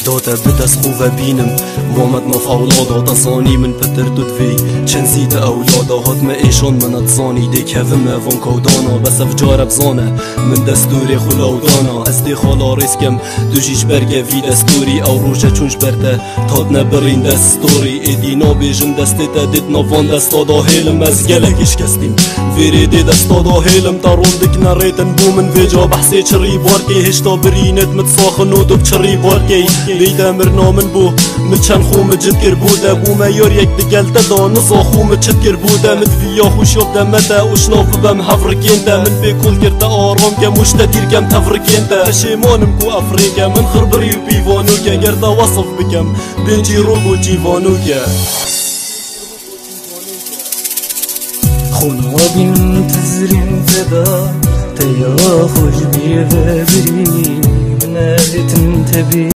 داتا بدس خوفه بینم وامد ناف اولادا تصانی من پتر تدوی چند زیت اولادا هات ما ایشان من اتزانی دی کفم وان کودانا بس افجار افزانه من دستوری خلاودانا از دی خالا ریسکم دوشیش برگه وی دستوری او روشه چونش برده تاد نبرین دستوری ایدی نابیجن دستی تا دید نوان دستادا هیلم از گلکش کستیم ویری دی دستادا هیلم تا روندک نریتن بومن ویجا بحثی چری بارگی هشتا برینت متساخن و دوب چری بارگی دیده مرنامن بو مچن خوم جد گر بوده بومه یار یک دگل دا نزا خوم چد گر بوده مدویا خوش یابده مده وشناف بم هفرکین ده من بکل گرده آرام که مشته دیر کم تفرکین ده پشیمانم کو افریقه من خربری و بیوانو که گرده وصف بکم بینجی روگ و جیوانو که خونا بین تزرین زدا تیا خوش بیه بری من ازیتن تبی